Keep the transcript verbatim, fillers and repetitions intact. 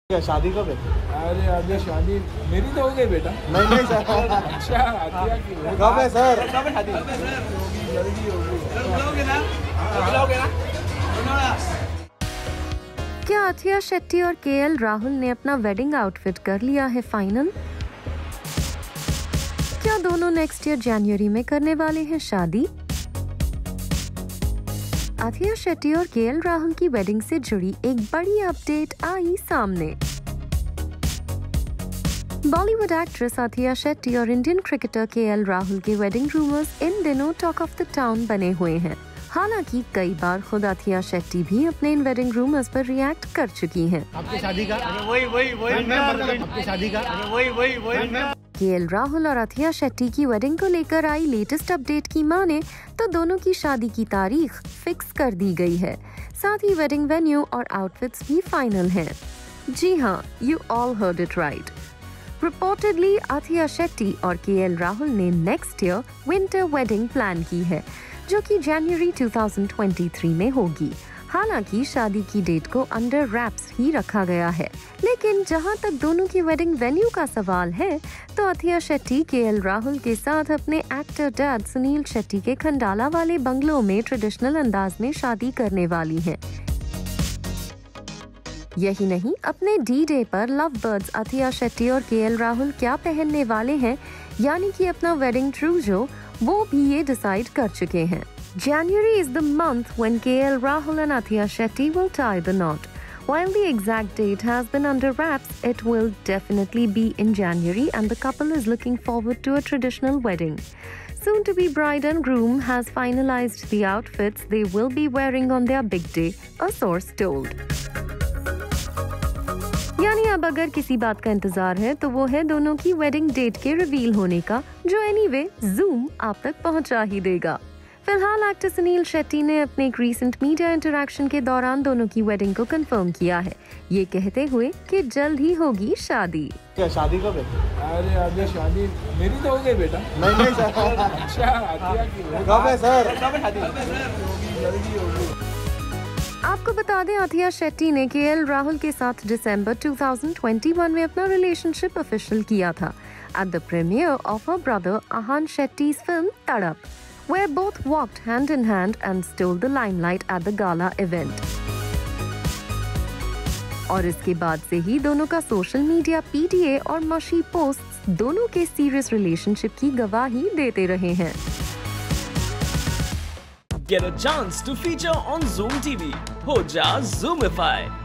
क्या शादी कब है? अरे अभी शादी मेरी तो हो गई बेटा। नहीं नहीं सर। अच्छा आतिया की कब है सर? कब है शादी? होगी जल्दी होगी। बुलाओगे ना? बुलाओगे ना? क्या आथिया शेट्टी और केएल राहुल ने अपना वेडिंग आउटफिट कर लिया है फाइनल? क्या दोनों नेक्स्ट ईयर जनवरी में करने वाले हैं शादी? आथिया शेट्टी और केएल राहुल की वेडिंग से जुड़ी एक बड़ी अपडेट आई सामने। बॉलीवुड एक्ट्रेस आथिया शेट्टी और इंडियन क्रिकेटर केएल राहुल के वेडिंग रूमर्स इन दिनों टॉक ऑफ द टाउन बने हुए हैं। हालांकि कई बार खुद आथिया शेट्टी भी अपने इन वेडिंग रूमर्स पर रिएक्ट कर चुकी हैं। आपकी शादी का वही वही वही आपकी शादी का वही वही वही केएल राहुल और आथिया शेट्टी की वेडिंग को लेकर आई लेटेस्ट अपडेट की माने तो दोनों की शादी की तारीख फिक्स कर दी गई है। साथ ही वेडिंग वेन्यू और आउटफिट्स भी फाइनल हैं। जी हाँ, you all heard it right. Reportedly Athiya Shetty और केएल राहुल ने next year winter wedding plan की है, जो कि जनवरी दो हज़ार तेईस में होगी। हालांकि शादी की डेट को अंडर रैप्स ही रखा गया है, लेकिन जहां तक दोनों की वेडिंग वेन्यू का सवाल है तो आथिया शेट्टी केएल राहुल के साथ अपने एक्टर डैड सुनील शेट्टी के खंडाला वाले बंगलों में ट्रेडिशनल अंदाज में शादी करने वाली हैं। यही नहीं, अपने डी डे पर लव बर्ड्स आथिया शेट्टी और केएल राहुल क्या पहनने वाले हैं, यानी कि अपना वेडिंग ट्रूजो, वो भी ये डिसाइड कर चुके हैं। January is the month when K L Rahul and Athia Shetty will tie the knot. While the exact date has been under wraps, it will definitely be in January and the couple is looking forward to a traditional wedding. Soon-to-be bride and groom has finalized the outfits they will be wearing on their big day, a source told. यानी अब अगर किसी बात का इंतजार है तो वो है दोनों की वेडिंग डेट के रिवील होने का, जो एनीवे जूम आप तक पहुंचा ही देगा। फिलहाल एक्टर सुनील शेट्टी ने अपने एक रीसेंट मीडिया इंटरैक्शन के दौरान दोनों की वेडिंग को कंफर्म किया है, ये कहते हुए कि जल्द ही होगी शादी। क्या शादी कब है? अरे अभी शादी मेरी तो हो गई बेटा। नहीं नहीं सर। अच्छा आतिया की कब है सर? कब है शादी? होगी जल्दी होगी। आपको बता दें, आथिया शेट्टी ने केएल राहुल के साथ दिसंबर दो हज़ार इक्कीस में अपना रिलेशनशिप ऑफिशियल किया था at the premiere of her brother Ahan Shetty's film Tadap, where both walked hand in hand and stole the limelight at the gala event. और इसके बाद से ही दोनों का सोशल मीडिया पीटीए और मशी पोस्ट्स दोनों के सीरियस रिलेशनशिप की गवाही देते रहे हैं। Get a chance to feature on Zoom T V. हो जा Zoomify.